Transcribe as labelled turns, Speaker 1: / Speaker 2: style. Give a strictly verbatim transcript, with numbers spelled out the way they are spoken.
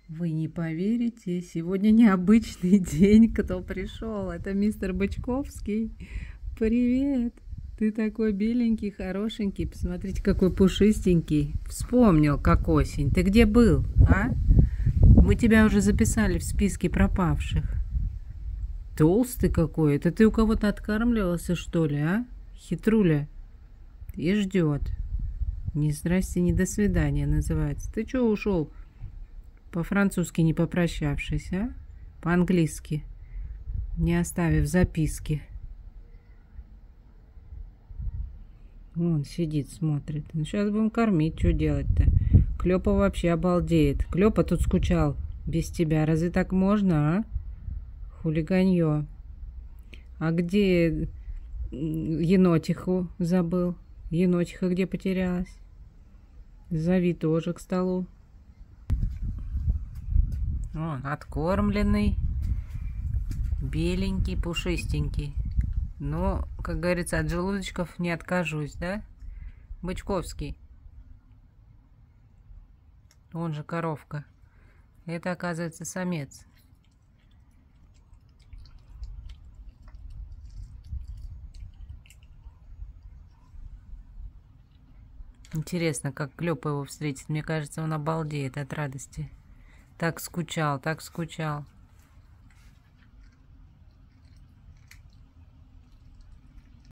Speaker 1: Вы не поверите, сегодня необычный день, кто пришел. Это мистер Бычковский. Привет. Ты такой беленький, хорошенький. Посмотрите, какой пушистенький. Вспомнил, как осень. Ты где был, а? Мы тебя уже записали в списке пропавших. Толстый какой. Это ты у кого-то откармливался, что ли, а? Хитруля. И ждет. Не здрасте, не до свидания называется. Ты чё ушел? По-французски не попрощавшись, а? По-английски. Не оставив записки. Вон сидит, смотрит. Ну, сейчас будем кормить, что делать-то? Клёпа вообще обалдеет. Клёпа тут скучал без тебя. Разве так можно, а? Хулиганье. А где енотиху забыл? Енотиха где потерялась? Зови тоже к столу. Он откормленный, беленький, пушистенький. Но, как говорится, от желудочков не откажусь, да? Бычковский. Он же коровка. Это, оказывается, самец. Интересно, как Клёпа его встретит. Мне кажется, он обалдеет от радости. Так скучал, так скучал.